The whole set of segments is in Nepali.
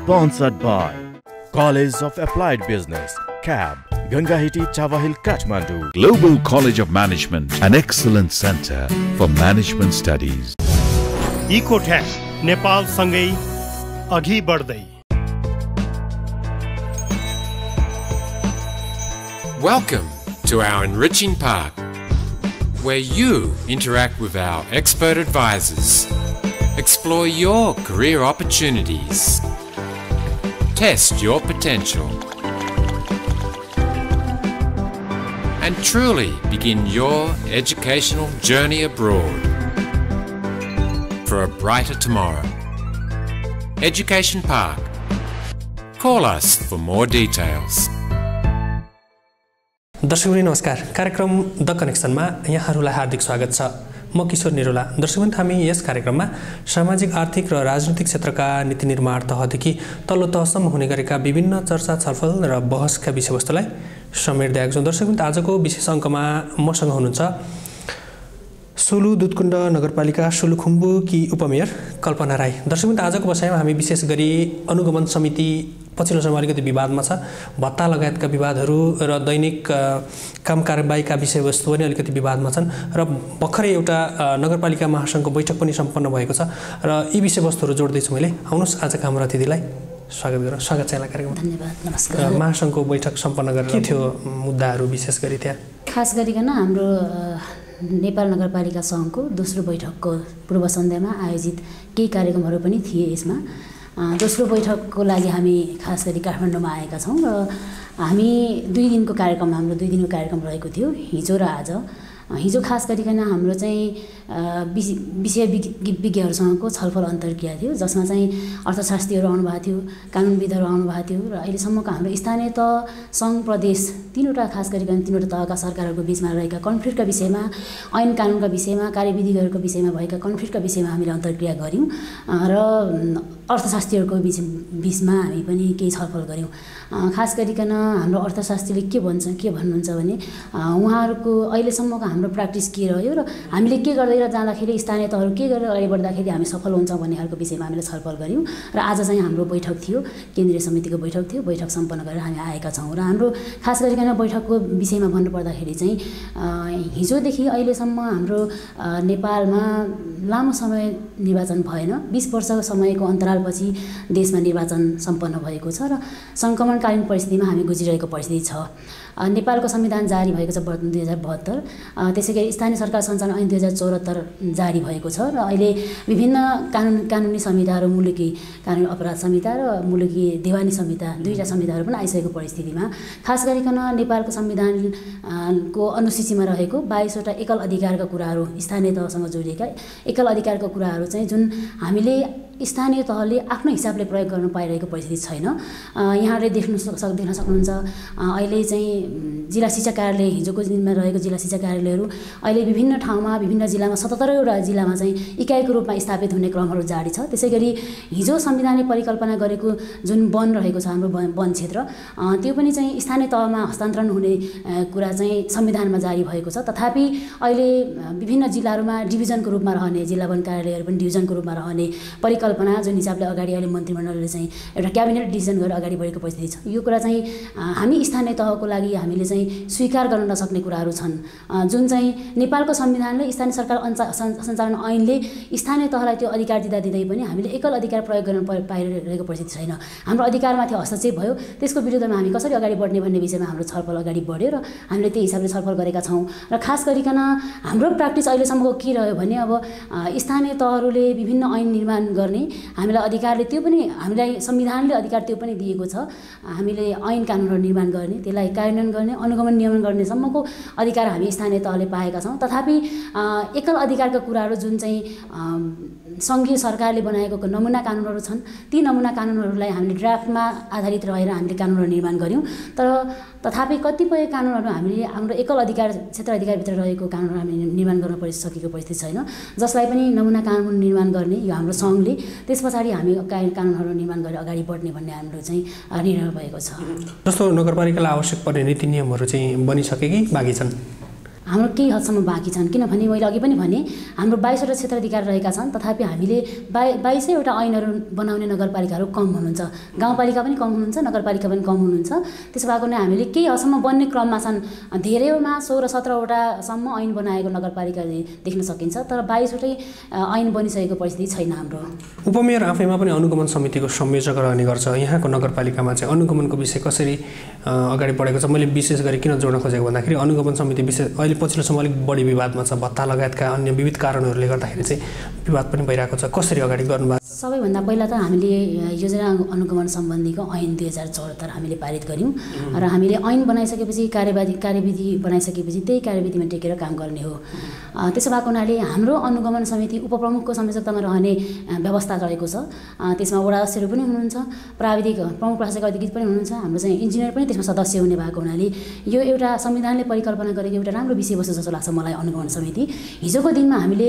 Sponsored by College of Applied Business, CAB, Gangahiti, Chawahil, Kathmandu. Global College of Management, an excellent center for management studies. Ecotech, Nepal सँगै अघि बढ्दै. Welcome to our enriching park, where you interact with our expert advisors, explore your career opportunities, test your potential, and truly begin your educational journey abroad for a brighter tomorrow. Education Park. Call us for more details. दर्शकवृन्द नमस्कार. कार्यक्रम द कनेक्सनमा यहाँहरूलाई हार्दिक स्वागत छ. म किशोर निरोला. दर्शकवृन्द हामी यस कार्यक्रममा सामाजिक आर्थिक र राजनीतिक क्षेत्रका नीति निर्माण तहदेखि तल्लो तहसम्म हुने गरेका विभिन्न चर्चा छलफल र बहसका विषयवस्तुलाई समेट्दै आएको छौँ. दर्शकवृन्द आजको विशेष अङ्कमा मसँग हुनुहुन्छ सोलु दुधकुण्ड नगरपालिका सोलुखुम्बुकी उपमेयर कल्पना राई. दर्शकवृन्द आजको बसाइमा हामी विशेष गरी अनुगमन समिति पछिल्लो समय अलिकति विवादमा छ. भत्ता लगायतका विवादहरू र दैनिक काम कारबाहीका विषयवस्तु पनि अलिकति विवादमा छन् र भर्खरै एउटा नगरपालिका महासङ्घको बैठक पनि सम्पन्न भएको छ र यी विषयवस्तुहरू जोड्दैछु मैले. आउनुहोस् आजका हाम्रो अतिथिलाई स्वागत गरौँ. स्वागत छ यहाँलाई कार्यक्रममा. धन्यवाद. नमस्कार. महासङ्घको बैठक सम्पन्न गरेर के थियो मुद्दाहरू विशेष गरी त्यहाँ? खास गरिकन हाम्रो नेपाल नगरपालिका सङ्घको दोस्रो बैठकको पूर्व सन्ध्यामा आयोजित केही कार्यक्रमहरू पनि थिए. यसमा दोस्रो बैठकको लागि हामी खास गरी काठमाडौँमा आएका छौँ र हामी 2 दिनको कार्यक्रम हाम्रो 2 दिनको कार्यक्रम रहेको थियो हिजो र आज. हिजो खास गरिकन हाम्रो चाहिँ विषय विज्ञहरूसँगको छलफल अन्तर्क्रिया थियो, जसमा चाहिँ अर्थशास्त्रीहरू आउनुभएको थियो, कानुनविदहरू आउनुभएको थियो र अहिलेसम्मको हाम्रो स्थानीय तह सङ्घ प्रदेश तीनवटा खास गरिकन तीनवटा तहका सरकारहरूको बिचमा रहेका कन्फ्लिक्टका विषयमा, ऐन कानुनका विषयमा, कार्यविधिहरूको विषयमा भएका कन्फ्लिक्टका विषयमा हामीले अन्तर्क्रिया गऱ्यौँ र अर्थशास्त्रीहरूको बिचमा हामी पनि केही छलफल गऱ्यौँ. खास गरिकन हाम्रो अर्थशास्त्रीले के भन्नुहुन्छ भने उहाँहरूको अहिलेसम्मको हाम्रो प्र्याक्टिस के रह्यो र हामीले के गर्दै जाँदाखेरि स्थानीय तहहरू के गरेर अगाडि बढ्दाखेरि हामी सफल हुन्छौँ भन्ने खालको विषयमा हामीले छलफल गऱ्यौँ र आज चाहिँ हाम्रो बैठक थियो, केन्द्रीय समितिको बैठक थियो. बैठक सम्पन्न गरेर हामी आएका छौँ र हाम्रो खास गरिकन बैठकको विषयमा भन्नुपर्दाखेरि चाहिँ हिजोदेखि अहिलेसम्म हाम्रो नेपालमा लामो समय निर्वाचन भएन. 20 वर्षको समयको अन्तरालपछि देशमा निर्वाचन सम्पन्न भएको छ र सङ्क्रमणकालीन परिस्थितिमा हामी गुजिरहेको परिस्थिति छ. नेपालको संविधान जारी भएको छ 2072. त्यसै गरी स्थानीय सरकार सञ्चालन ऐन 2074 जारी भएको छ र अहिले विभिन्न कानुनी संहिताहरू, मुलुकी कानुनी अपराध संहिता र मुलुकी देवानी संहिता, दुईवटा संहिताहरू पनि आइसकेको परिस्थितिमा खास गरिकन नेपालको संविधानको अनुसूचीमा रहेको 22 वटा एकल अधिकारका कुराहरू, स्थानीय तहसँग जोडिएका एकल अधिकारका कुराहरू चाहिँ जुन हामीले स्थानीय तहले आफ्नो हिसाबले प्रयोग गर्न पाइरहेको परिस्थिति छैन. यहाँले देख्न सक्नुहुन्छ अहिले चाहिँ जिल्ला शिक्षा कार्यालय, हिजोको दिनमा रहेको जिल्ला शिक्षा कार्यालयहरू अहिले विभिन्न ठाउँमा, विभिन्न जिल्लामा 77वटा जिल्लामा चाहिँ इकाइको रूपमा स्थापित हुने क्रमहरू जारी छ. त्यसै गरी हिजो संविधानले परिकल्पना गरेको जुन वन रहेको छ हाम्रो वन क्षेत्र, त्यो पनि चाहिँ स्थानीय तहमा हस्तान्तरण हुने कुरा चाहिँ संविधानमा जारी भएको छ. तथापि अहिले विभिन्न जिल्लाहरूमा डिभिजनको रूपमा रहने, जिल्ला वन कार्यालयहरू पनि डिभिजनको रूपमा रहने परिकल्पना जुन हिसाबले अगाडि अहिले मन्त्रीमण्डलले चाहिँ एउटा क्याबिनेट डिसिजन गरेर अगाडि बढेको परिस्थिति छ. यो कुरा चाहिँ हामी स्थानीय तहको लागि हामीले चाहिँ स्वीकार गर्न नसक्ने कुराहरू छन्. जुन चाहिँ नेपालको संविधानले, स्थानीय सरकार सञ्चालन ऐनले स्थानीय तहलाई त्यो अधिकार दिँदै पनि हामीले एकल अधिकार प्रयोग गर्न पाइरहेको परिस्थिति छैन. हाम्रो अधिकारमाथि हस्तक्षेप भयो, त्यसको विरुद्धमा हामी कसरी अगाडि बढ्ने भन्ने विषयमा हाम्रो छलफल अगाडि बढ्यो र हामीले त्यही हिसाबले छलफल गरेका छौँ. र खास गरिकन हाम्रो प्र्याक्टिस अहिलेसम्मको के रह्यो भने अब स्थानीय तहहरूले विभिन्न ऐन निर्माण गर्ने हामीलाई अधिकारले, त्यो पनि हामीलाई संविधानले अधिकार त्यो पनि दिएको छ. हामीले ऐन कानुनहरू निर्माण गर्ने, त्यसलाई कार्यान्वयन गर्ने, अनुगमन नियमन गर्नेसम्मको अधिकार हामी स्थानीय तहले पाएका छौँ. तथापि एकल अधिकारका कुराहरू जुन चाहिँ सङ्घीय सरकारले बनाएको नमुना कानुनहरू छन्, ती नमुना कानुनहरूलाई हामीले ड्राफ्टमा आधारित रहेर हामीले कानुनहरू निर्माण गऱ्यौँ. तर तथापि कतिपय कानुनहरू हामीले हाम्रो एकल अधिकार क्षेत्र अधिकारभित्र रहेको कानुनहरू हामीले निर्माण गर्न सकेको परिस्थिति छैन, जसलाई पनि नमुना कानुन निर्माण गर्ने यो हाम्रो सङ्घले, त्यस पछाडि हामी कानुनहरू निर्माण गरेर अगाडि बढ्ने भन्ने हाम्रो चाहिँ निर्णय भएको छ. जस्तो नगरपालिकालाई आवश्यक पर्ने नीति नियमहरू चाहिँ बनिसके कि बाँकी छन्? हाम्रो केही हदसम्म बाँकी छन्। किनभने मैले अघि पनि भने हाम्रो 22वटा क्षेत्राधिकार रहेका छन्, तथापि हामीले 22वटा ऐनहरू बनाउने नगरपालिकाहरू कम हुनुहुन्छ, गाउँपालिका पनि कम हुनुहुन्छ, नगरपालिका पनि कम हुनुहुन्छ। त्यसो भएको हुनाले हामीले केही हदसम्म बन्ने क्रममा छन्। धेरैमा 16-17वटासम्म ऐन बनाएको नगरपालिका देख्न सकिन्छ, तर 22वटै ऐन बनिसकेको परिस्थिति छैन हाम्रो। उपमेयर आफैमा पनि अनुगमन समितिको संयोजक रहने गर्छ। यहाँको नगरपालिकामा चाहिँ अनुगमनको विषय कसरी अगाडि बढेको छ? मैले विशेष गरी किन जोड्न खोजेको भन्दाखेरि अनुगमन समिति विषय अहिले पछिल्लो समय अलिक बढी विवादमा छ। भत्ता लगायतका अन्य विविध कारणहरूले गर्दाखेरि चाहिँ विवाद पनि भइरहेको छ। कसरी अगाडि गर्नुभएको? सबैभन्दा पहिला त हामीले योजना अनुगमन सम्बन्धीको ऐन 2074 हामीले पारित गऱ्यौँ र हामीले ऐन बनाइसकेपछि कार्यविधि बनाइसकेपछि त्यही कार्यविधिमा टेकेर काम गर्ने हो। त्यसो भएको हुनाले हाम्रो अनुगमन समिति उपप्रमुखको संयोजकतामा रहने व्यवस्था रहेको छ। त्यसमा वडा अध्यक्षहरू पनि हुनुहुन्छ, प्राविधिक प्रमुख प्रशासक अधिकृत पनि हुनुहुन्छ, हाम्रो चाहिँ इन्जिनियर पनि त्यसमा सदस्य हुने भएको हुनाले यो एउटा संविधानले परिकल्पना गरेको एउटा राम्रो विषयवस्तु जस्तो लाग्छ मलाई अनुगमन समिति। हिजोको दिनमा हामीले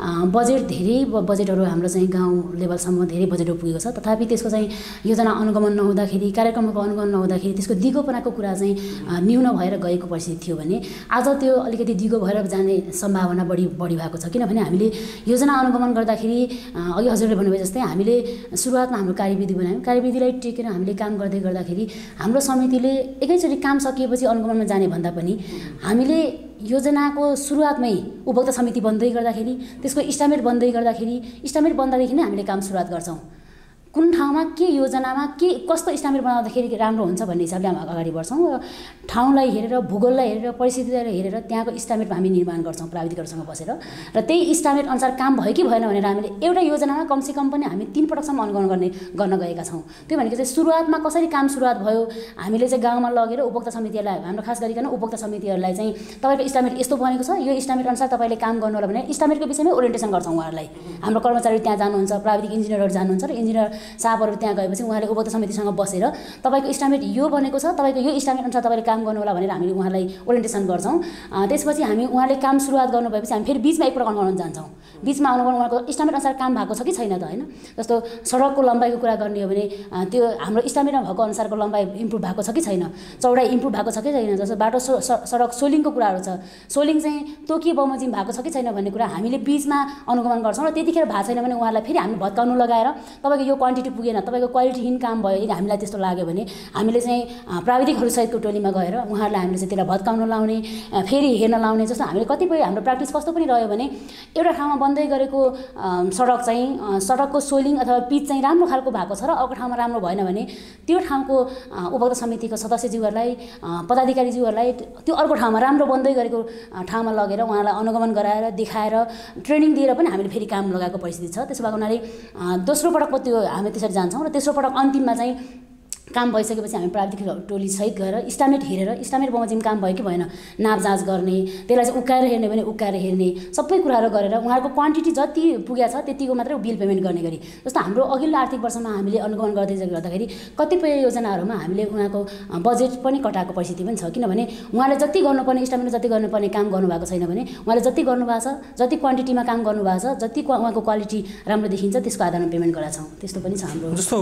धेरै बजेटहरू हाम्रो चाहिँ गाउँ लेभलसम्म धेरै बजेटहरू पुगेको छ, तथापि त्यसको चाहिँ योजना अनुगमन नहुँदाखेरि, कार्यक्रमको अनुगमन नहुँदाखेरि त्यसको दिगोपनाको कुरा चाहिँ न्यून भएर गएको परिस्थिति थियो भने आज त्यो अलिकति दिगो भएर जाने सम्भावना बढी भएको छ। किनभने हामीले योजना अनुगमन गर्दाखेरि अघि हजुरले भन्नुभयो जस्तै हामीले सुरुवातमा हाम्रो कार्यविधि बनायौँ, कार्यविधिलाई टेकेर हामीले काम गर्दै गर्दाखेरि हाम्रो समितिले एकैचोटि काम सकिएपछि अनुगमनमा जाने भन्दा पनि हामीले योजनाको सुरुवातमै उपभोक्ता समिति बन्दै गर्दाखेरि, त्यसको इस्टिमेट बन्दै गर्दाखेरि, इस्टिमेट बन्दादेखि नै हामीले काम सुरुवात गर्छौँ। कुन ठाउँमा के योजनामा के कस्तो इस्टिमेट बनाउँदाखेरि राम्रो हुन्छ भन्ने हिसाबले हामी अगाडि बढ्छौँ र ठाउँलाई हेरेर, भूगोललाई हेरेर, परिस्थितिलाई हेरेर त्यहाँको इस्टिमेट हामी निर्माण गर्छौँ प्राविधिकहरूसँग बसेर, र त्यही इस्टिमेट अनुसार काम भयो कि भएन भनेर हामीले एउटा योजनामा कमसेकम पनि हामी 3 पटकसम्म अनुगमन गर्न गएका छौँ। त्यो भनेको चाहिँ सुरुवातमा कसरी काम सुरुवात भयो हामीले चाहिँ गाउँमा लगेर उपभोक्ता समितिहरूलाई, हाम्रो खास गरिकन उपभोक्ता समितिहरूलाई चाहिँ तपाईँको इस्टिमेट यस्तो बनेको छ, यो इस्टिमेट अनुसार तपाईँले काम गर्नु होला भने इस्टिमेटको विषयमै ओरिएन्टेसन गर्छौँ उहाँहरूलाई। हाम्रो कर्मचारी त्यहाँ जानुहुन्छ, प्राविधिक इन्जिनियरहरू जानुहुन्छ र इन्जिनियर साहबहरू त्यहाँ गएपछि उहाँले उपभोक्ता समितिसँग बसेर तपाईँको इस्टिमेट यो बनेको छ, तपाईँको यो इस्टिमेट अनुसार तपाईँले काम गर्नु होला भनेर हामीले उहाँलाई ओरिएन्टेसन गर्छौँ। त्यसपछि हामी उहाँले काम सुरुवात गर्नु भएपछि हामी फेरि बिचमा एकपल्ट अनुगमन जान्छौँ। बिचमा अनुगमन उहाँको इस्टिमेट अनुसार काम भएको छ कि छैन त, होइन? जस्तो सडकको लम्बाइको कुरा गर्ने हो भने त्यो हाम्रो इस्टिमेटमा भएको अनुसारको लम्बाइ इम्प्रुभ भएको छ कि छैन, चौडाइ इम्प्रुभ भएको छ कि छैन, जस्तो बाटो सडक सोलिङको कुराहरू छ, सोलिङ चाहिँ तोकिए बमोजिम भएको छ कि छैन भन्ने कुरा हामीले बिचमा अनुगमन गर्छौँ। र त्यतिखेर भएको छैन भने उहाँलाई फेरि हामी भत्काउनु लगाएर तपाईँको यो क्वान्टिटी पुगेन, तपाईँको क्वालिटीहीन काम भयो, यदि हामीलाई त्यस्तो लाग्यो भने हामीले चाहिँ प्राविधिकहरूसहितको टोलीमा गएर उहाँहरूलाई हामीले चाहिँ त्यसलाई भत्काउन लाउने, फेरि हेर्न लाउने। जस्तो हामीले कतिपय हाम्रो प्र्याक्टिस कस्तो पनि रह्यो भने एउटा ठाउँमा बन्दै गरेको सडक चाहिँ सडकको सोलिङ अथवा पिच चाहिँ राम्रो खालको भएको छ र अर्को ठाउँमा राम्रो भएन भने त्यो ठाउँको उपभोक्ता समितिको सदस्यज्यूहरूलाई, पदाधिकारीज्यूहरूलाई त्यो अर्को ठाउँमा राम्रो बन्दै गरेको ठाउँमा लगेर उहाँलाई अनुगमन गराएर देखाएर ट्रेनिङ दिएर पनि हामीले फेरि काम लगाएको परिस्थिति छ। त्यसो भएको हुनाले दोस्रो पटकको त्यो हामी त्यसरी जान्छौँ र तेस्रो पटक अन्तिममा चाहिँ काम भइसकेपछि हामी प्राविधिक टोली सहित गएर इस्टिमेट हेरेर इस्टिमेट बमोजिम काम भयो कि भएन नाप जाँच गर्ने, त्यसलाई चाहिँ उकाएर हेर्ने भने उकाएर हेर्ने, सबै कुराहरू गरेर उहाँहरूको क्वान्टिटी जति पुगेको छ त्यतिको मात्रै बिल पेमेन्ट गर्ने गरी। जस्तो हाम्रो अघिल्लो आर्थिक वर्षमा हामीले अनुगमन गर्दै गर्दाखेरि कतिपय योजनाहरूमा हामीले उहाँको बजेट पनि कटाएको परिस्थिति पनि छ। किनभने उहाँले जति गर्नुपर्ने इस्टिमेट जति गर्नुपर्ने काम गर्नुभएको छैन भने उहाँले जति गर्नुभएको छ, जति क्वान्टिटीमा काम गर्नुभएको छ, जति उहाँको क्वालिटी राम्रो देखिन्छ त्यसको आधारमा पेमेन्ट गरेका छौँ। त्यस्तो पनि छ हाम्रो। जस्तो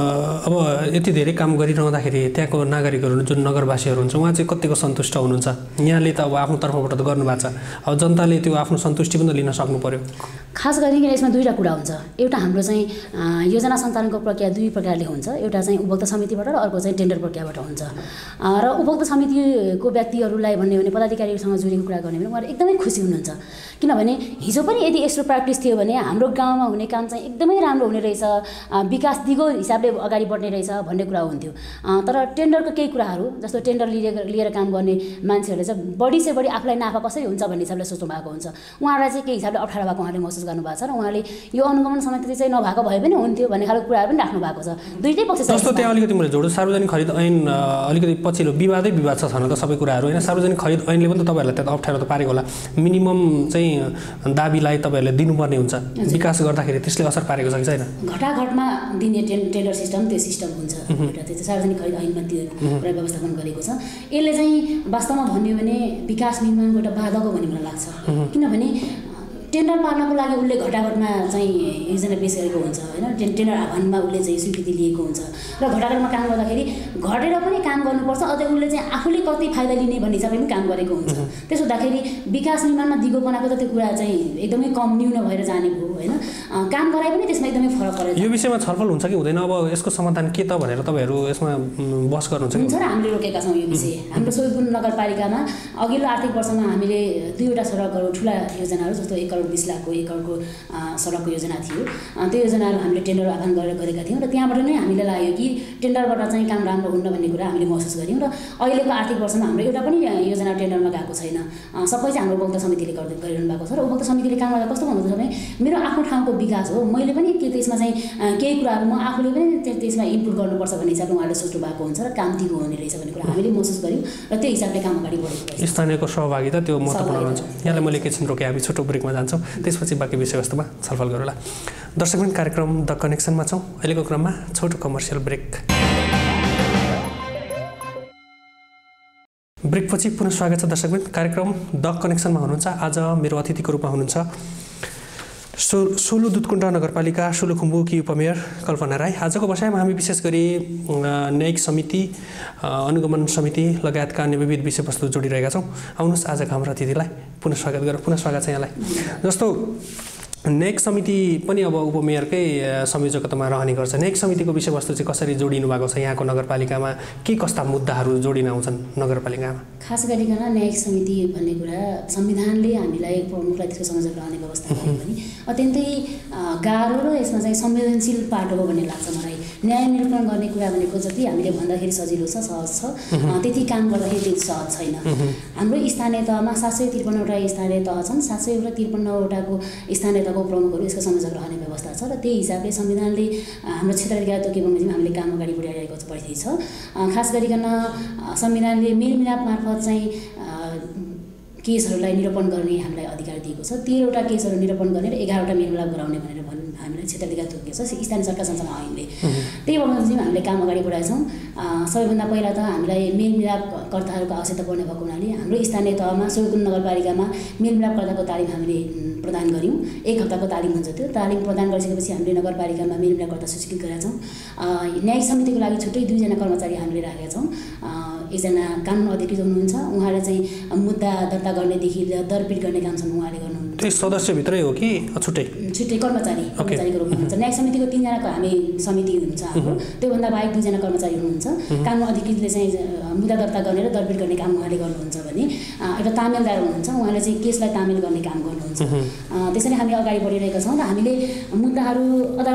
अब यति धेरै काम गरिरहँदाखेरि त्यहाँको नागरिकहरू जुन नगरवासीहरू हुन्छ उहाँ चाहिँ कतिको सन्तुष्ट हुनुहुन्छ? यहाँले त अब आफ्नो तर्फबाट त गर्नुभएको छ, अब जनताले त्यो आफ्नो सन्तुष्टि पनि लिन सक्नु पर्यो। खास गरिकन यसमा दुईवटा कुरा हुन्छ। एउटा हाम्रो चाहिँ योजना सञ्चालनको प्रक्रिया दुई प्रकारले हुन्छ। एउटा चाहिँ उपभोक्ता समितिबाट र अर्को चाहिँ टेन्डर प्रक्रियाबाट हुन्छ। र उपभोक्ता समितिको व्यक्तिहरूलाई भन्ने भने पदाधिकारीहरूसँग जोडिएको कुरा गर्ने भने उहाँहरू एकदमै खुसी हुनुहुन्छ। किनभने हिजो पनि यदि यस्तो प्र्याक्टिस थियो भने हाम्रो गाउँमा हुने काम चाहिँ एकदमै राम्रो हुने रहेछ, विकास दिगो हिसाबले अगाडि बढ्ने रहेछ भन्ने कुरा हुन्थ्यो। तर टेन्डरको केही कुराहरू जस्तो टेन्डर लिएर काम गर्ने मान्छेहरूले चाहिँ बढी से बढी आफूलाई नाफा कसरी हुन्छ भन्ने हिसाबले सोच्नु भएको हुन्छ। उहाँहरूलाई चाहिँ केही हिसाबले अप्ठ्यारो भएको उहाँले महसुस गर्नुभएको छ र उहाँले यो अनुगमन समिति चाहिँ नभएको भए पनि हुन्थ्यो भन्ने खालको कुराहरू पनि राख्नु भएको छ। दुईटै पक्ष जस्तो त्यहाँ अलिकति मैले जोड्छु, सार्वजनिक खरिद ऐन अलिकति पछिल्लो विवाद छ छन त सबै कुराहरू होइन। सार्वजनिक खरिद ऐनले पनि त तपाईँहरूलाई त्यहाँ अप्ठ्यारो त पारेको होला। मिनिमम चाहिँ दाबीलाई तपाईँहरूले दिनुपर्ने हुन्छ, विकास गर्दाखेरि त्यसले असर पारेको छ कि छैन? घटाघटमा दिने टेन्डर सिस्टम त्यो सिस्टम हुन्छ। एउटा त्यो सार्वजनिक खरिद ऐनमा त्यो कुरा व्यवस्थापन गरेको छ। यसले चाहिँ वास्तवमा भन्यो भने विकास निर्माणको एउटा बाधक हो भन्ने मलाई लाग्छ। किनभने टेन्डर पार्नको लागि उसले घटाघटमा चाहिँ योजना पेश गरेको हुन्छ होइन, टेन्डर आह्वानमा उसले चाहिँ स्वीकृति लिएको हुन्छ र घटाघटमा काम गर्दाखेरि घटेर पनि काम गर्नुपर्छ, अझै उसले चाहिँ आफूले कति फाइदा लिने भन्ने हिसाबले पनि काम गरेको हुन्छ। त्यसो हुँदाखेरि विकास निर्माणमा दिगोपनाको त त्यो कुरा चाहिँ एकदमै कम न्यून भएर जाने भयो होइन, काम गराए पनि त्यसमा एकदमै फरक परेको। यो विषयमा छलफल हुन्छ कि हुँदैन, अब यसको समाधान के त भनेर तपाईँहरू यसमा बहस गर्नुहुन्छ हुन्छ र हामीले रोकेका छौँ यो विषय। हाम्रो सोलुखुम्बु नगरपालिकामा अघिल्लो आर्थिक वर्षमा हामीले 2वटा सडकहरू ठुला योजनाहरू जस्तो 1 करोड 20 लाखको 1 करोडको सडकको योजना थियो, त्यो योजनाहरू हामीले टेन्डर आह्वान गरेर गरेका थियौँ र त्यहाँबाट नै हामीले लाग्यो कि टेन्डरबाट चाहिँ काम राम्रो हुन्न भन्ने कुरा हामीले महसुस गऱ्यौँ र अहिलेको आर्थिक वर्षमा हाम्रो एउटा पनि योजना टेन्डरमा गएको छैन। सबै चाहिँ हाम्रो उपभोक्ता समितिले गरिरहनु भएको छ र उपभोक्ता समितिले काम गर्दा कस्तो भन्नुहुन्छ भने मेरो आफ्नो ठाउँको विकास हो, मैले पनि के त्यसमा चाहिँ केही कुराहरू म आफूले पनि त्यसमा इम्प्रुभ गर्नुपर्छ भन्ने हिसाबले उहाँले सोच्नु भएको हुन्छ र काम दिनु हुने रहेछ भन्ने कुरा हामीले महसुस गऱ्यौँ र त्यो हिसाबले काम अगाडि बढेको। स्थानीयको सहभागिता त्यो महत्त्वपूर्ण हुन्छ। यहाँलाई मैले एकैछिन रोकेँ, हामी छोटो ब्रेकमा जान्छौँ, त्यसपछि बाँकी विषयवस्तुमा छलफल गरौँला। दर्शकबिन कार्यक्रम द कनेक्सनमा छौँ, अहिलेको क्रममा छोटो कमर्सियल ब्रेक। ब्रेकपछि पुनः स्वागत छ दर्शकबिन, कार्यक्रम द कनेक्सनमा हुनुहुन्छ। आज मेरो अतिथिको रूपमा हुनुहुन्छ सोलु दुधकुण्ड नगरपालिका सोलुखुम्बुकी उपमेयर कल्पना राई। आजको बसाइमा हामी विशेष गरी न्यायिक समिति, अनुगमन समिति लगायतका अन्य विविध विषयवस्तु जोडिरहेका छौँ। आउनुहोस् आजका हाम्रो अतिथिलाई पुनः स्वागत गरौँ। पुनः स्वागत छ यहाँलाई। जस्तो न्यायिक समिति पनि अब उपमेयरकै संयोजकतामा रहने गर्छ, न्यायिक समितिको विषयवस्तु चाहिँ कसरी जोडिनु भएको छ यहाँको नगरपालिकामा, के कस्ता मुद्दाहरू जोडिन आउँछन् नगरपालिकामा? खास गरिकन न्यायिक समिति भन्ने कुरा संविधानले हामीलाई प्रमुखलाई त्यसको संयोजक रहने व्यवस्था गरे पनि अत्यन्तै गाह्रो र यसमा चाहिँ संवेदनशील पाटो हो भन्ने लाग्छ मलाई। न्याय निरूपण गर्ने कुरा भनेको जति हामीले भन्दाखेरि सजिलो छ, सहज छ, त्यति काम गर्दाखेरि त्यति सहज छैन। हाम्रो स्थानीय तहमा 753वटा स्थानीय तह छन्, 753वटाको स्थानीय तहको प्रमुखहरू यसको संयोजक रहने व्यवस्था छ र त्यही हिसाबले संविधानले हाम्रो क्षेत्राधिकार तोके बमोजिम हामीले काम अगाडि बढाइरहेको परिस्थिति छ। खास गरिकन संविधानले मेलमिलाप मार्फत चाहिँ केसहरूलाई निरूपण गर्ने हामीलाई अधिकार दिएको छ। 13वटा केसहरू निरूपण गर्ने र 11वटा मेलमिलाप गराउने भनेर हामीलाई क्षेत्राधिकार तोकेको छ स्थानीय सरकार सञ्चालन ऐनले। त्यही बमोजिम हामीले काम अगाडि बढाएछौँ। सबैभन्दा पहिला त हामीलाई मेलमिलापकर्ताहरूको आवश्यकता पर्ने भएको हुनाले हाम्रो स्थानीय तहमा सोलुखुम्बु नगरपालिकामा मेलमिलापकर्ताको तालिम हामीले प्रदान गऱ्यौँ। 1 हप्ताको तालिम हुन्छ, त्यो तालिम प्रदान गरिसकेपछि हामीले नगरपालिकामा मेलमिलापकर्ता सूचीकृत गरेका छौँ। न्यायिक समितिको लागि छुट्टै 2जना कर्मचारी हामीले राखेका छौँ। एकजना कानुन अधिकृत हुनुहुन्छ, उहाँले चाहिँ मुद्दा दर्ता गर्नेदेखि दरपिट गर्ने कामसम्म उहाँले गर्नुहुन्छ। त्यो सदस्यभित्रै हो कि छुट्टै? छुट्टै कर्मचारीको रूपमा हुन्छ। न्यायिक समितिको 3जनाको हामी समिति हुन्छ हाम्रो, त्योभन्दा बाहेक 2जना कर्मचारी हुनुहुन्छ। कानुन अधिकृतले चाहिँ मुद्दा दर्ता गर्ने र दरपिट गर्ने काम उहाँले गर्नुहुन्छ भने एउटा तामेलदार हुनुहुन्छ, उहाँले चाहिँ केसलाई तामेल गर्ने काम गर्नुहुन्छ। त्यसरी हामी अगाडि बढिरहेका छौँ र हामीले मुद्दाहरू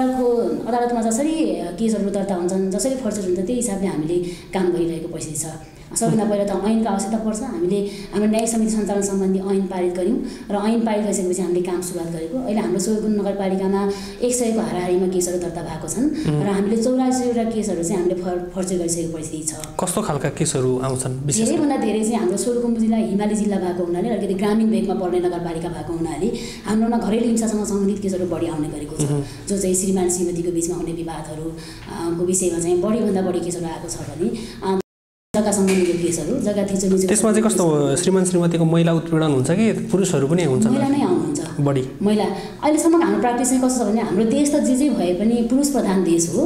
अदालतमा जसरी केसहरू दर्ता हुन्छन्, जसरी फर्चर हुन्छ, त्यही हिसाबले हामीले काम गरिरहेको परिस्थिति छ। सबभन्दा पहिला त ऐनको आवश्यकता पर्छ। हामीले हाम्रो न्यायिक समिति सञ्चालन सम्बन्धी ऐन पारित गऱ्यौँ र ऐन पारित गरिसकेपछि हामीले काम सुरुवात गरेको। अहिले हाम्रो सोलुखुम्बु नगरपालिकामा 100को हाराहारीमा केसहरू दर्ता भएको छन् र हामीले 84वटा केसहरू चाहिँ हामीले फर्चर गरिसकेको परिस्थिति छ। कस्तो खालका केसहरू आउँछन्? धेरैभन्दा धेरै चाहिँ हाम्रो सोलुखुम्बु जिल्ला हिमाली जिल्ला भएको हुनाले, अलिकति ग्रामीण भेगमा पर्ने नगरपालिका भएको हुनाले हाम्रोमा घरेलु हिंसासँग सम्बन्धित केसहरू बढी आउने गरेको छ, जो चाहिँ श्रीमान श्रीमतीको बिचमा हुने विवादहरूको विषयमा चाहिँ बढीभन्दा बढी केसहरू आएको छ भने जग्गा सम्बन्धीको केसहरू, जग्गा थिचोमिचो। त्यसमा चाहिँ कस्तो श्रीमान श्रीमतीको महिला उत्पीडन हुन्छ कि पुरुषहरू पनि हुन्छ? महिला नै आउनुहुन्छ बढी। महिला अहिलेसम्म हाम्रो प्र्याक्टिस चाहिँ कस्तो छ भने हाम्रो देश त जे भए पनि पुरुष प्रधान देश हो।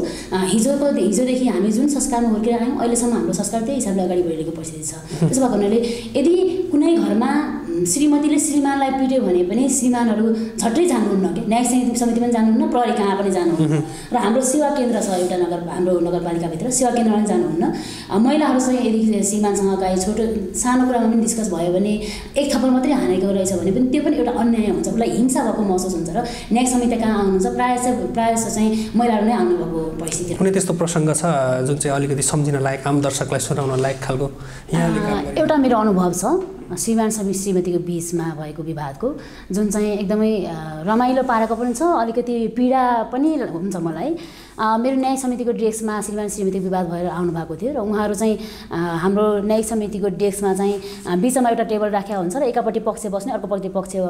हिजोदेखि हामी जुन संस्कारमा हुर्केर आयौँ, अहिलेसम्म हाम्रो संस्कार त्यही हिसाबले अगाडि बढिरहेको परिस्थिति छ। त्यसो भएको हुनाले यदि कुनै घरमा श्रीमतीले श्रीमानलाई पिट्यो भने पनि श्रीमानहरू झट्टै जानुहुन्न, कि न्यायिक समिति पनि जानुहुन्न, प्रहरी कहाँ पनि जानुहुन्न र हाम्रो सेवा केन्द्र छ एउटा हाम्रो नगरपालिकाभित्र, सेवा केन्द्रमा पनि जानुहुन्न। महिलाहरूसँग यदि श्रीमानसँग काहीँ सानो कुरामा पनि डिस्कस भयो भने 1 थप्पड मात्रै हानेको रहेछ भने पनि त्यो पनि एउटा अन्याय हुन्छ, उसलाई हिंसा भएको महसुस हुन्छ र न्यायिक समिति कहाँ आउनुहुन्छ प्रायः चाहिँ महिलाहरू नै आउनुभएको परिस्थिति। कुनै त्यस्तो प्रसङ्ग छ जुन चाहिँ अलिकति सम्झिन लायक, आम दर्शकलाई सुनाउन लायक खालको? एउटा मेरो अनुभव छ श्रीमान श्रीमतीको बिचमा भएको विवादको, जुन चाहिँ एकदमै रमाइलो पारेको पनि छ, अलिकति पीडा पनि हुन्छ मलाई। मेरो न्यायिक समितिको डेस्कमा श्रीमान श्रीमतीको विवाद भएर आउनुभएको थियो र उहाँहरू चाहिँ हाम्रो न्यायिक समितिको डेस्कमा चाहिँ बिचमा एउटा टेबल राखेको हुन्छ र एकापट्टि पक्ष बस्ने, अर्को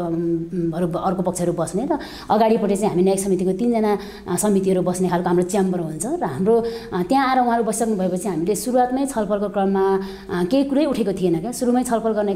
पक्षहरू बस्ने र अगाडिपट्टि चाहिँ हामी न्यायिक समितिको 3जना समितिहरू बस्ने खालको हाम्रो च्याम्बर हुन्छ र हाम्रो त्यहाँ आएर उहाँहरू बसिसक्नु भएपछि हामीले सुरुवातमै छलफलको क्रममा केही कुरै उठेको थिएन क्या। सुरुमै छलफल गर्ने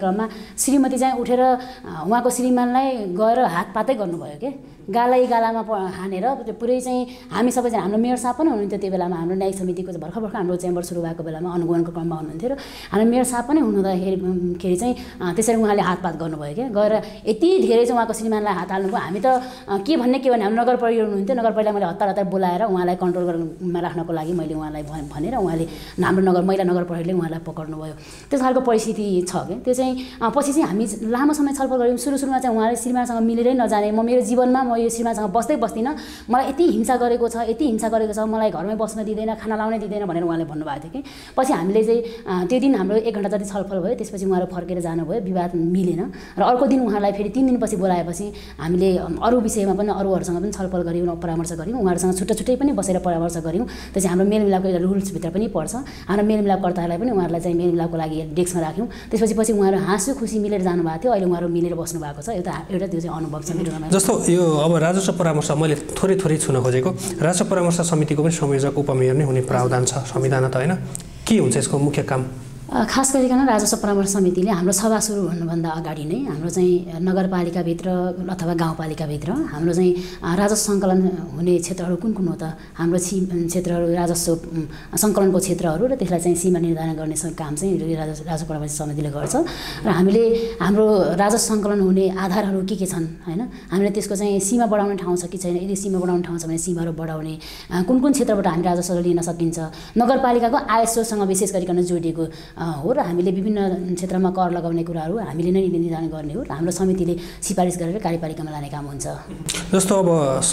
क्रममा श्रीमती चाहिँ उठेर उहाँको श्रीमानलाई गएर हातपातै गर्नुभयो के गालामा हानेर त्यो पुरै चाहिँ हामी सबैजना हाम्रो मेयर साहब पनि हुनुहुन्थ्यो त्यो बेलामा हाम्रो न्यायिक समितिको भर्खर हाम्रो चेम्बर सुरु भएको बेलामा अनुगमनको क्रममा हुनुहुन्थ्यो र हाम्रो मेयर साहब पनि हुनुहुँदाखेरि चाहिँ त्यसरी उहाँले हातपात गर्नुभयो क्या गएर यति धेरै चाहिँ उहाँको श्रीमानलाई हात हाल्नुभयो हामी त के भन्ने हाम्रो नगर परिषद हुनुहुन्थ्यो नगर परिषदलाई मैले हतार बोलाएर उहाँलाई कन्ट्रोल गर्नमा राख्नको लागि मैले उहाँलाई भनेर उहाँले हाम्रो महिला नगर परिषदले उहाँलाई पक्र्नुभयो त्यस खालको परिस्थिति छ क्या त्यो चाहिँ पछि चाहिँ हामी लामो समय छलफल गऱ्यौँ सुरुमा चाहिँ उहाँले श्रीमानसँग मिलेरै नजाने म मेरो जीवनमा म यो श्रीमानसँग बस्दै बस्दिनँ मलाई यति हिंसा गरेको छ मलाई घरमै बस्न दिँदैन खाना लाउनै दिँदैन भनेर उहाँले भन्नुभएको थियो कि पछि हामीले चाहिँ त्यो दिन हाम्रो 1 घण्टा जति छलफल भयो त्यसपछि उहाँहरू फर्केर जानुभयो विवाद मिलेन र अर्को दिन उहाँलाई फेरि 3 दिनपछि बोलाएपछि हामीले अरू विषयमा पनि अरूहरूसँग पनि छलफल गऱ्यौँ परामर्श गऱ्यौँ उहाँहरूसँग छुट्टै पनि बसेर परामर्श गऱ्यौँ त्यो चाहिँ हाम्रो मेलमिलापको एउटा रुल्सभित्र पनि पर्छ हाम्रो मेलमिलापकर्ताहरूलाई पनि उहाँहरूलाई चाहिँ मेलमिलापको लागि डेस्कमा राख्यौँ त्यसपछि उहाँहरू हाँसो खुसी मिलेर जानुभएको थियो अहिले उहाँहरू मिलेर बस्नु भएको छ एउटा त्यो चाहिँ अनुभव छ मेरो जस्तो यो अब राजस्व परामर्श मैले थोरै छुन खोजेको राजस्व परामर्श समितिको पनि संयोजक उपमेयर नै हुने प्रावधान छ संविधान त होइन के हुन्छ यसको मुख्य काम खास गरिकन राजस्व परामर्श समितिले हाम्रो सभा सुरु हुनुभन्दा अगाडि नै हाम्रो चाहिँ नगरपालिकाभित्र अथवा गाउँपालिकाभित्र हाम्रो चाहिँ राजस्व सङ्कलन हुने क्षेत्रहरू कुन हो त हाम्रो क्षेत्रहरू राजस्व सङ्कलनको क्षेत्रहरू र त्यसलाई चाहिँ सीमा निर्धारण गर्ने काम चाहिँ राजस्व परामर्श समितिले गर्छ र हामीले हाम्रो राजस्व सङ्कलन हुने आधारहरू के छन् होइन हामीले त्यसको चाहिँ सीमा बढाउने ठाउँ छ कि छैन यदि सीमा बढाउने ठाउँ छ भने सीमाहरू बढाउने कुन क्षेत्रबाट हामी राजस्व लिन सकिन्छ नगरपालिकाको आय स्रोतसँग विशेष गरिकन जोडिएको हो र हामीले विभिन्न क्षेत्रमा कर लगाउने कुराहरू हामीले नै निर्धारण गर्ने हो र हाम्रो समितिले सिफारिस गरेर कार्यपालिकामा लाने काम हुन्छ जस्तो अब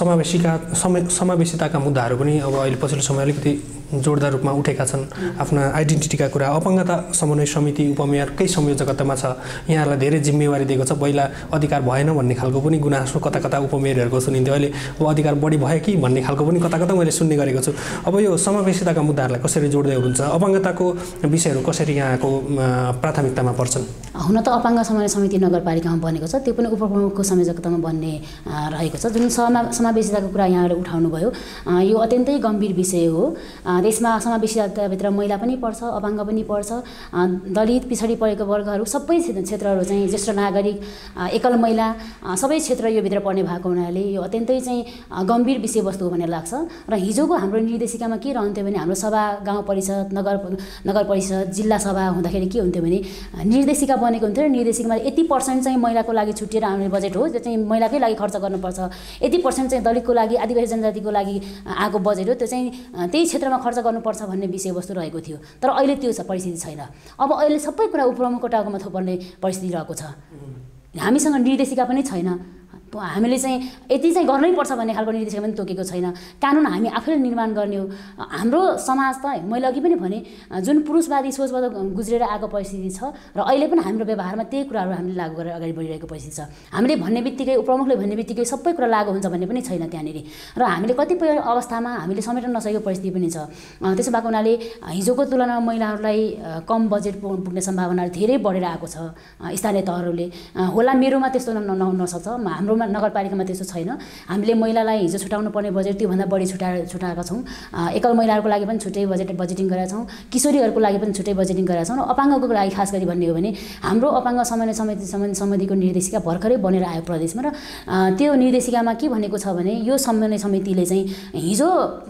समावेशिताका मुद्दाहरू पनि अब अहिले पछिल्लो समय अलिकति जोडदार रूपमा उठेका छन् आफ्ना आइडेन्टिटीका कुरा अपङ्गता समन्वय समिति उपमेयरकै संयोजकतामा छ यहाँहरूलाई धेरै जिम्मेवारी दिएको छ पहिला अधिकार भएन भन्ने खालको पनि गुनासो कता उपमेयरहरूको सुनिन्थ्यो अहिले अब अधिकार बढी भयो कि भन्ने खालको पनि कता मैले सुन्ने गरेको छु अब यो समावेशिताका मुद्दाहरूलाई कसरी जोड्दै हुनुहुन्छ अपङ्गताको विषयहरू कसरी यहाँको प्राथमिकतामा पर्छन् हुन त अपाङ्ग समन्वय समिति नगरपालिकामा बनेको छ त्यो पनि उपप्रमुखको संयोजकतामा बन्ने रहेको छ जुन समावेशिताको कुरा यहाँले उठाउनु भयो यो अत्यन्तै गम्भीर विषय हो देशमा समावेशिताभित्र महिला पनि पर्छ अपाङ्ग पनि पर्छ दलित पिछडी परेको वर्गहरू सबै क्षेत्रहरू चाहिँ ज्येष्ठ नागरिक एकल महिला सबै क्षेत्र यो भित्र पर्ने भएको हुनाले यो अत्यन्तै चाहिँ गम्भीर विषयवस्तु हो भन्ने लाग्छ र हिजोको हाम्रो निर्देशिकामा के रहन्थ्यो भने हाम्रो सभा गाउँ परिषद नगर परिषद जिल्ला सभा हुँदाखेरि के हुन्थ्यो भने निर्देशिका बनेको हुन्थ्यो र निर्देशिकामा यति % चाहिँ महिलाको लागि छुटिएर आउने बजेट हो जो चाहिँ महिलाकै लागि खर्च गर्नुपर्छ यति % चाहिँ दलितको लागि आदिवासी जनजातिको लागि आएको बजेट हो त्यो चाहिँ त्यही क्षेत्रमा खर्च गर्नुपर्छ भन्ने विषयवस्तु रहेको थियो तर अहिले त्यो परिस्थिति छैन अब अहिले सबै कुरा उपप्रमुखको टाउकोमा थोपर्ने परिस्थिति रहेको छ हामीसँग निर्देशिका पनि छैन हामीले चाहिँ यति चाहिँ गर्नै पर्छ भन्ने खालको निर्देशिका पनि तोकेको छैन कानुन हामी आफैले निर्माण गर्ने हो हाम्रो समाज त मैले अघि पनि भने जुन पुरुषवादी सोचबाट गुज्रेर आएको परिस्थिति छ र अहिले पनि हाम्रो व्यवहारमा त्यही कुराहरू हामीले लागू गरेर अगाडि बढिरहेको परिस्थिति छ हामीले भन्ने बित्तिकै उपप्रमुखले भन्ने बित्तिकै सबै कुरा लागू हुन्छ भन्ने पनि छैन त्यहाँनिर र हामीले कतिपय अवस्थामा हामीले समेट्न नसकेको परिस्थिति पनि छ त्यसो भएको हुनाले हिजोको तुलनामा महिलाहरूलाई कम बजेट पुग्ने सम्भावना धेरै बढेर आएको छ स्थानीय तहहरूले होला मेरोमा त्यस्तो नसक्छ हाम्रोमा नगरपालिकामा त्यस्तो छैन हामीले महिलालाई हिजो छुटाउनु पर्ने बजेट त्योभन्दा बढी छुटाएका छौँ एकल महिलाहरूको लागि पनि छुट्टै बजेटिङ गरेका छौँ किशोरीहरूको लागि पनि छुट्टै बजेटिङ गरेका छौँ र अपाङ्गको लागि खास गरी भन्ने हो भने हाम्रो अपाङ्ग समन्वय समितिको निर्देशिका भर्खरै बनेर आयो प्रदेशमा र त्यो निर्देशिकामा के भनेको छ भने यो समन्वय समितिले चाहिँ हिजो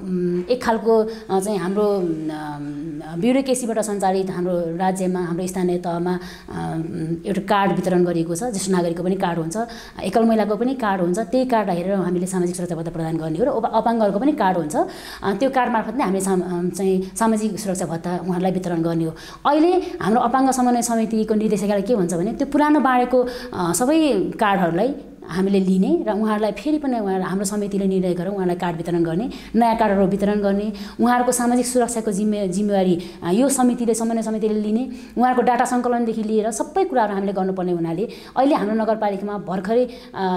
एक खालको चाहिँ हाम्रो ब्युरोक्रेसीबाट सञ्चालित हाम्रो राज्यमा हाम्रो स्थानीय तहमा एउटा कार्ड वितरण गरिएको छ ज्येष्ठ नागरिकको पनि कार्ड हुन्छ एकल महिलाको पनि कार्ड हुन्छ त्यही कार्ड हेरेर हामीले सामाजिक सुरक्षा भत्ता प्रदान गर्ने हो र अपाङ्गहरूको पनि कार्ड हुन्छ त्यो कार्ड मार्फत नै हामीले चाहिँ सामाजिक सुरक्षा भत्ता उहाँहरूलाई वितरण गर्ने हो अहिले हाम्रो अपाङ्ग समन्वय समितिको निर्देशिकाले के भन्छ भने त्यो पुरानो बाँडेको सबै कार्डहरूलाई हामीले लिने र उहाँहरूलाई फेरि पनि हाम्रो समितिले निर्णय गरेर उहाँलाई कार्ड वितरण गर्ने नयाँ कार्डहरू वितरण गर्ने उहाँहरूको सामाजिक सुरक्षाको जिम्मेवारी यो समन्वय समितिले लिने उहाँहरूको डाटा सङ्कलनदेखि लिएर सबै कुराहरू हामीले गर्नुपर्ने हुनाले अहिले हाम्रो नगरपालिकामा भर्खरै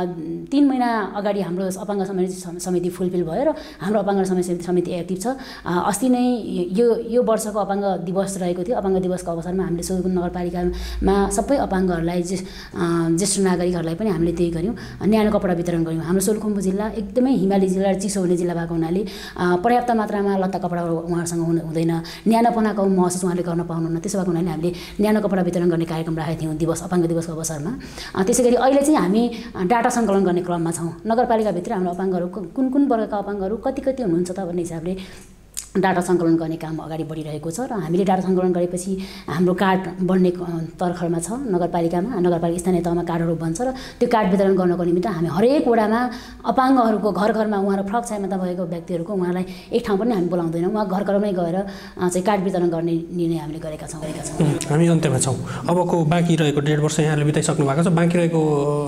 3 महिना अगाडि हाम्रो अपाङ्ग समिति फुलफिल भयो र हाम्रो अपाङ्ग समिति एक्टिभ छ अस्ति नै यो वर्षको अपाङ्ग दिवस रहेको थियो अपाङ्ग दिवसको अवसरमा हामीले सोलुखुम्बु नगरपालिकामा सबै अपाङ्गहरूलाई ज्येष्ठ नागरिकहरूलाई पनि हामीले त्यही गऱ्यौँ न्यानो कपडा वितरण गऱ्यौँ। हाम्रो सोलुखुम्बु जिल्ला एकदमै हिमाली जिल्ला र चिसो हुने जिल्ला भएको हुनाले पर्याप्त मात्रामा लत्ता कपडा उहाँहरूसँग हुँदैन, न्यानोपनाको महसुस उहाँले गर्न पाउनुहुन्न। त्यसो भएको हुनाले हामीले न्यानो कपडा वितरण गर्ने कार्यक्रम राखेका थियौँ अपाङ्ग दिवसको अवसरमा। त्यसै गरी अहिले चाहिँ हामी डाटा सङ्कलन गर्ने क्रममा छौँ। नगरपालिकाभित्र हाम्रो अपाङ्गहरू कुन वर्गका अपाङ्गहरू कति हुनुहुन्छ त भन्ने हिसाबले डाटा सङ्कलन गर्ने काम अगाडि बढिरहेको छ र हामीले डाटा सङ्कलन गरेपछि हाम्रो कार्ड बन्ने तर्खरमा छ नगरपालिकामा। नगरपालिका स्थानीय तहमा कार्डहरू बन्छ र त्यो कार्ड वितरण गर्नको निमित्त हामी हरेक वडामा अपाङ्गहरूको घरमा उहाँहरू फरक क्षमता भएको व्यक्तिहरूको उहाँलाई एक ठाउँ पनि हामी बोलाउँदैनौँ, उहाँ घरमै गएर चाहिँ कार्ड वितरण गर्ने निर्णय हामीले गरेका छौँ। हामी अन्त्यमा छौँ। अबको बाँकी रहेको 1.5 वर्ष यहाँले बिताइसक्नु भएको छ। बाँकी रहेको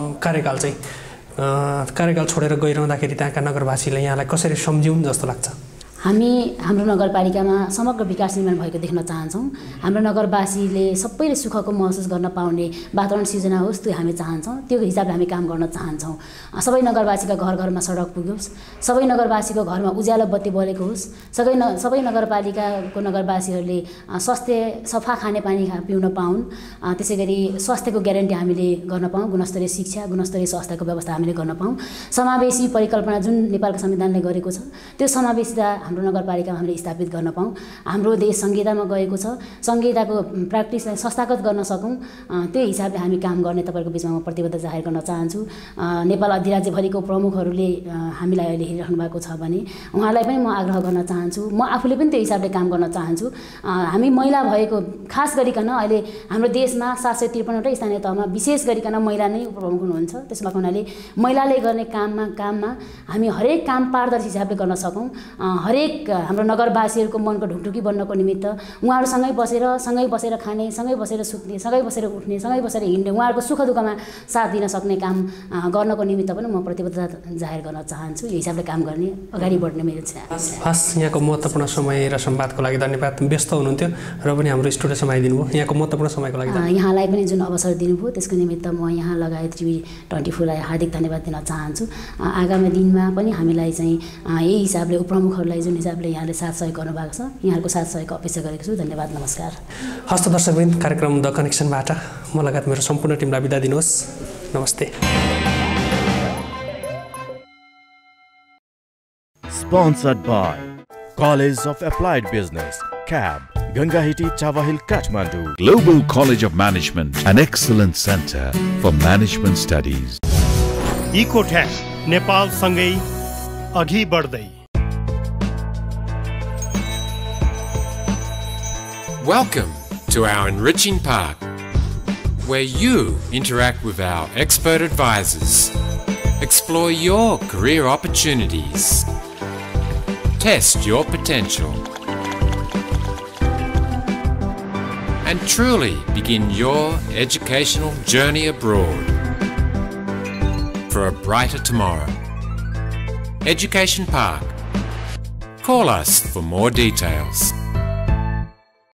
कार्यकाल छोडेर गइरहँदाखेरि त्यहाँका नगरवासीले यहाँलाई कसरी सम्झिउन् जस्तो लाग्छ? हाम्रो नगरपालिकामा समग्र विकास निर्माण भएको देख्न चाहन्छौँ। हाम्रो नगरवासीले सबैले सुखको महसुस गर्न पाउने वातावरण सिर्जना होस्, त्यो हामी चाहन्छौँ। त्यो हिसाबले हामी काम गर्न चाहन्छौँ। सबै नगरवासीका घरमा सडक पुग्योस्, सबै नगरवासीको घरमा उज्यालो बत्ती बलेको होस्, सबै नगरपालिकाको नगरवासीहरूले स्वास्थ्य सफा खानेपानी पिउन पाउन्, त्यसै गरी स्वास्थ्यको ग्यारेन्टी हामीले गर्न पाऊँ, गुणस्तरीय शिक्षा गुणस्तरीय स्वास्थ्यको व्यवस्था हामीले गर्न पाऊँ। समावेशी परिकल्पना जुन नेपालको संविधानले गरेको छ त्यो समावेशिता हाम्रो नगरपालिकामा हामीले स्थापित गर्न पाऊँ। हाम्रो देश संहितामा गएको छ, संहिताको प्र्याक्टिसलाई संस्थागत गर्न सकौँ, त्यो हिसाबले हामी काम गर्ने तपाईँहरूको बिचमा म प्रतिबद्धता जाहेर गर्न चाहन्छु। नेपाल अधिराज्यभरिको प्रमुखहरूले हामीलाई अहिले हेरिराख्नु भएको छ भने उहाँलाई पनि म आग्रह गर्न चाहन्छु। म आफूले पनि त्यो हिसाबले काम गर्न चाहन्छु। हामी महिला भएको खास गरिकन अहिले हाम्रो देशमा 753वटा स्थानीय तहमा विशेष गरिकन महिला नै उपप्रमुख हुनुहुन्छ। त्यसो भएको हुनाले महिलाले गर्ने काममा हामी हरेक काम पारदर्शी हिसाबले गर्न सकौँ। हरेक हाम्रो नगरवासीहरूको मनको ढुकढुकी बन्नको निमित्त उहाँहरूसँगै बसेर खाने, सँगै बसेर सुत्ने, सँगै बसेर उठ्ने, सँगै बसेर हिँड्ने, उहाँहरूको सुख दुःखमा साथ दिन सक्ने काम गर्नको निमित्त पनि म प्रतिबद्धता जाहेर गर्न चाहन्छु। यो हिसाबले काम गर्ने, अगाडि बढ्ने मेरो हस्। यहाँको महत्त्वपूर्ण समय र संवादको लागि धन्यवाद। व्यस्त हुनुहुन्थ्यो र पनि हाम्रो स्टुडियोसम्म आइदिनु भयो। यहाँको महत्त्वपूर्ण समयको लागि यहाँलाई पनि जुन अवसर दिनुभयो त्यसको निमित्त म यहाँ लगायत TV24लाई हार्दिक धन्यवाद दिन चाहन्छु। आगामी दिनमा पनि हामीलाई चाहिँ यही हिसाबले उपप्रमुखहरूलाई जुन हिसाबले यहाँले साथ सहयोग गर्नुभएको छ, यहाँहरूको साथ सहयोगको अपेक्षा गरेको छु। धन्यवाद, नमस्कार। हस्त दर्शकवृन्द, कार्यक्रम द कनेक्सनबाट म लगायत मेरो सम्पूर्ण टिमलाई बिदा दिनुहोस्। नमस्ते। Sponsored by College of Applied Business, CAB, Gangahiti Chawahil, Kathmandu. Global College of Management, an excellent center for management studies. Ecotech Nepal सँगै अघि बढ्दै। Welcome to our enriching park, where you interact with our expert advisors, explore your career opportunities, test your potential, and truly begin your educational journey abroad for a brighter tomorrow. Education Park. Call us for more details.